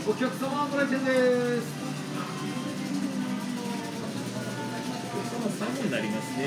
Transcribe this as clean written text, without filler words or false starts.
お客様ご来店です。 お客様3本になりますね。